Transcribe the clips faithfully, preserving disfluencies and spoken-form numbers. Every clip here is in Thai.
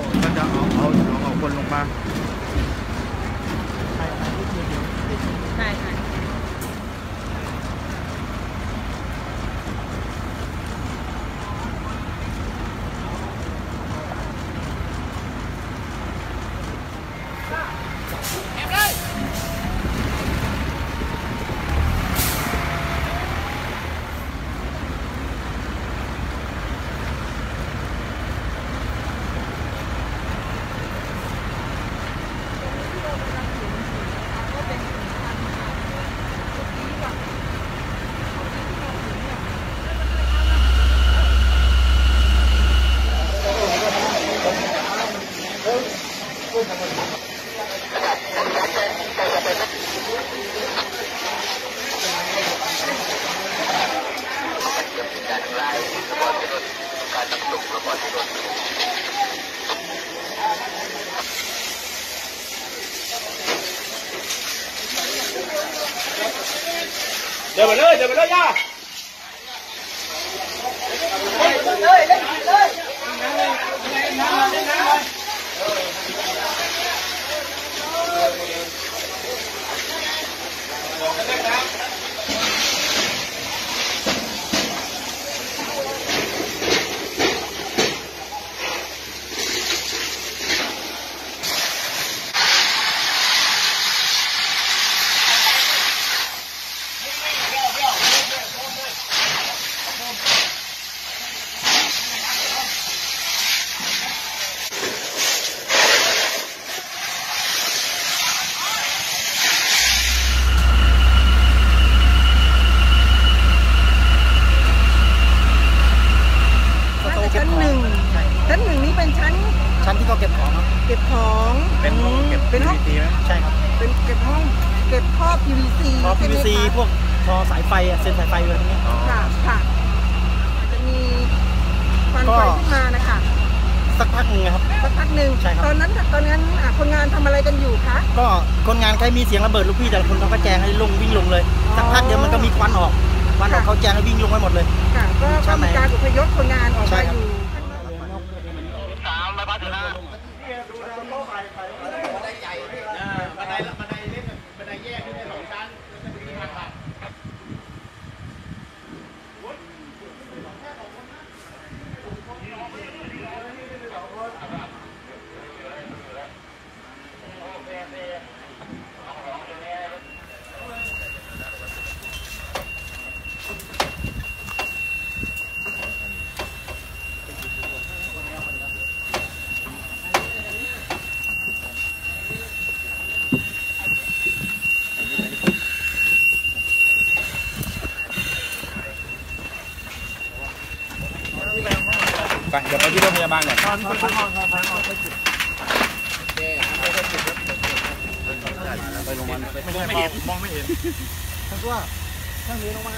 ก็จะเอาเอาเอาคนลงมาใช่ค่ะเดี๋ยวไปเลยเดี๋ยวไปเลยย่าเลยเลยเลยชั้นหนึ่งชั้นหนึ่งนี้เป็นชั้นชั้นที่เขาเก็บของครับเก็บของเป็นห้องเก็บเป็นห้องพี วี ซี ไหมใช่ครับเป็นเก็บห้องเก็บท่อ พี วี ซีท่อ พี วี ซี พวกท่อสายไฟเส้นสายไฟอะไรพวกนี้ค่ะค่ะจะมีควันไฟขึ้นมานะคะสักพักหนึ่งครับสักพักหนึ่งใช่ครับตอนนั้นตอนนั้นคนงานทำอะไรกันอยู่คะก็คนงานใครมีเสียงระเบิดลูกพี่แต่ละคนเขาก็แจ้งให้ลงวิ่งลงเลยสักพักเดียวมันก็มีควันออกควันออกเขาแจ้งให้วิ่งลงไปหมดเลยค่ะก็มีการอพยพคนงานออกมาอยู่สามใบพัดนะดูแลโต๊ะไปไปบันไดใหญ่บันไดบันไดเล็กบันไดแยกที่เป็นสองชั้นจะมีทางหลักไปเดี๋ยวไปที่โรงพยาบาลก่อนไปโรงพยาบาลไม่เห็นมองไม่เห็นทั้งตัวทั้งนี้ลงมา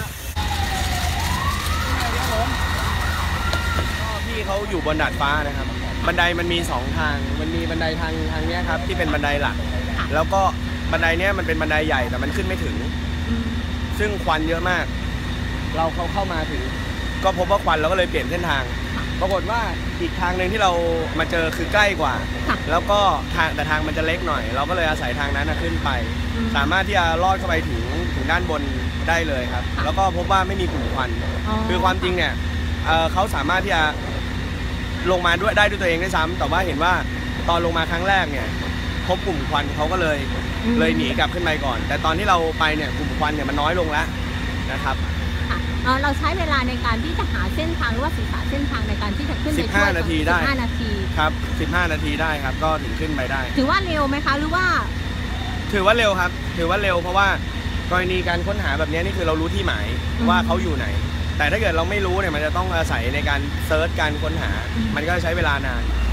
พี่เขาอยู่บนดาดฟ้านะครับบันไดมันมีสองทางมันมีบันไดทางทางนี้ครับที่เป็นบันไดหลักแล้วก็บันไดเนี้ยมันเป็นบันไดใหญ่แต่มันขึ้นไม่ถึงซึ่งควันเยอะมากเราเขาเข้ามาถึงก็พบว่าควันเราก็เลยเปลี่ยนเส้นทางปรากฏว่าอีกทางหนึ่งที่เรามาเจอคือใกล้กว่าแล้วก็ทางแต่ทางมันจะเล็กหน่อยเราก็เลยอาศัยทางนั้นขึ้นไปสามารถที่จะลอดเข้าไปถึงถึงด้านบนได้เลยครับแล้วก็พบว่าไม่มีกลุ่มควันคือความจริงเนี่ยเขาสามารถที่จะลงมาด้วยได้ด้วยตัวเองด้วยซ้ำแต่ว่าเห็นว่าตอนลงมาครั้งแรกเนี่ยพบกลุ่มควันเขาก็เลยเลยหนีกลับขึ้นไปก่อนแต่ตอนที่เราไปเนี่ยกลุ่มควันเนี่ยมันน้อยลงแล้วนะครับเราใช้เวลาในการที่จะหาเส้นทางหรือว่าศึกษาเส้นทางในการที่จะขึ้นไปช่วยสิบห้านาทีได้สิบห้านาทีครับสิบห้านาทีได้ครับก็ถึงขึ้นไปได้ถือว่าเร็วไหมคะหรือว่าถือว่าเร็วครับถือว่าเร็วเพราะว่ากรณีการค้นหาแบบนี้นี่คือเรารู้ที่หมายว่าเขาอยู่ไหนแต่ถ้าเกิดเราไม่รู้เนี่ยมันจะต้องอาศัยในการเซิร์ชการค้นหามันก็ใช้เวลานาน